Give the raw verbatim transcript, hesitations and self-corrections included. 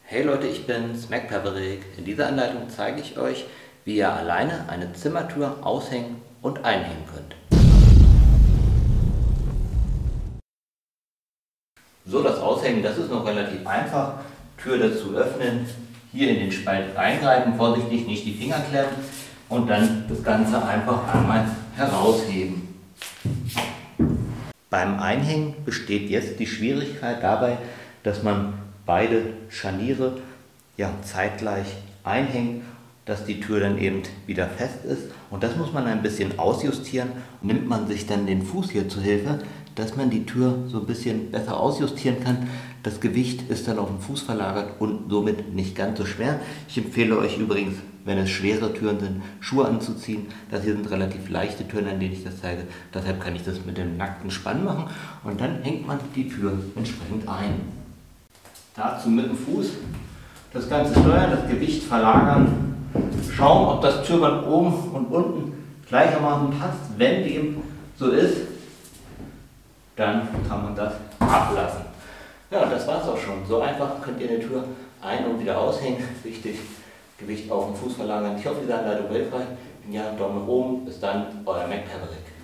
Hey Leute, ich bin's, Mac Paverick. In dieser Anleitung zeige ich euch, wie ihr alleine eine Zimmertür aushängen und einhängen könnt. So, das Aushängen, das ist noch relativ einfach. Tür dazu öffnen, hier in den Spalt reingreifen, vorsichtig nicht die Finger klemmen und dann das Ganze einfach einmal herausheben. Beim Einhängen besteht jetzt die Schwierigkeit dabei, dass man beide Scharniere ja, zeitgleich einhängt, dass die Tür dann eben wieder fest ist. Und das muss man ein bisschen ausjustieren. Nimmt man sich dann den Fuß hier zur Hilfe, dass man die Tür so ein bisschen besser ausjustieren kann. Das Gewicht ist dann auf den Fuß verlagert und somit nicht ganz so schwer. Ich empfehle euch übrigens, wenn es schwere Türen sind, Schuhe anzuziehen. Das hier sind relativ leichte Türen, an denen ich das zeige. Deshalb kann ich das mit dem nackten Spann machen. Und dann hängt man die Tür entsprechend ein. Dazu mit dem Fuß das Ganze steuern, das Gewicht verlagern, schauen, ob das Türband oben und unten gleichermaßen passt. Wenn dem so ist, dann kann man das ablassen. Ja, und das war es auch schon. So einfach könnt ihr eine Tür ein- und wieder aushängen. Wichtig, Gewicht auf den Fuß verlagern. Ich hoffe, diese Anleitung hilfreich. Wenn ja, Daumen nach oben. Bis dann, euer Mac Paverick.